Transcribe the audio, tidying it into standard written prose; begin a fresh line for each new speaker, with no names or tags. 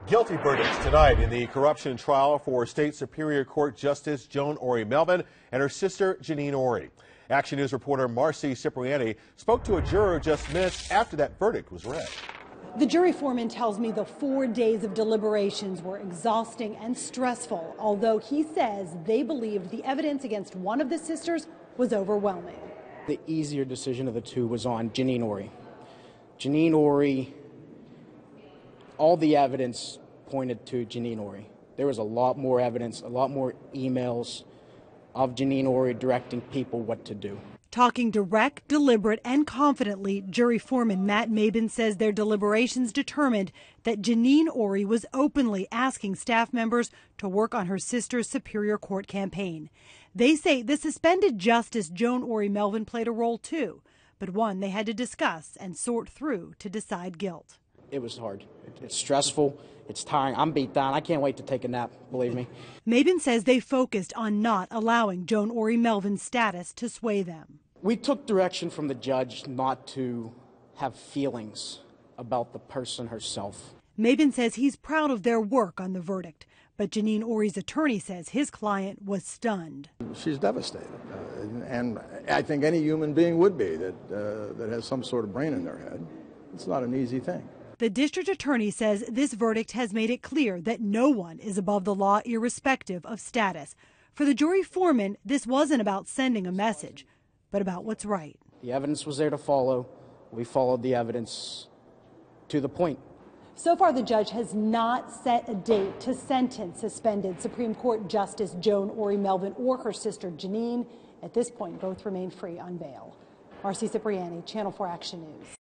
Guilty verdicts tonight in the corruption trial for State Superior Court Justice Joan Orie Melvin and her sister Janine Orie. Action News reporter Marcy Cipriani spoke to a juror just minutes after that verdict was read.
The jury foreman tells me the 4 days of deliberations were exhausting and stressful, although he says they believed the evidence against one of the sisters was overwhelming.
The easier decision of the two was on Janine Orie. Janine Orie, all the evidence pointed to Janine Orie. There was a lot more evidence, a lot more emails of Janine Orie directing people what to do.
Talking direct, deliberate, and confidently, jury foreman Matt Melvin says their deliberations determined that Janine Orie was openly asking staff members to work on her sister's Superior Court campaign. They say the suspended Justice Joan Orie Melvin played a role too, but one they had to discuss and sort through to decide guilt.
It was hard. It's stressful. It's tiring. I'm beat down. I can't wait to take a nap, believe me.
Melvin says they focused on not allowing Joan Orie Melvin's status to sway them.
We took direction from the judge not to have feelings about the person herself.
Melvin says he's proud of their work on the verdict, but Janine Orie's attorney says his client was stunned.
She's devastated, and I think any human being would be that has some sort of brain in their head. It's not an easy thing.
The district attorney says this verdict has made it clear that no one is above the law irrespective of status. For the jury foreman, this wasn't about sending a message, but about what's right.
The evidence was there to follow. We followed the evidence to the point.
So far, the judge has not set a date to sentence suspended Supreme Court Justice Joan Orie Melvin or her sister Janine. At this point, both remain free on bail. Marcy Cipriani, Channel 4 Action News.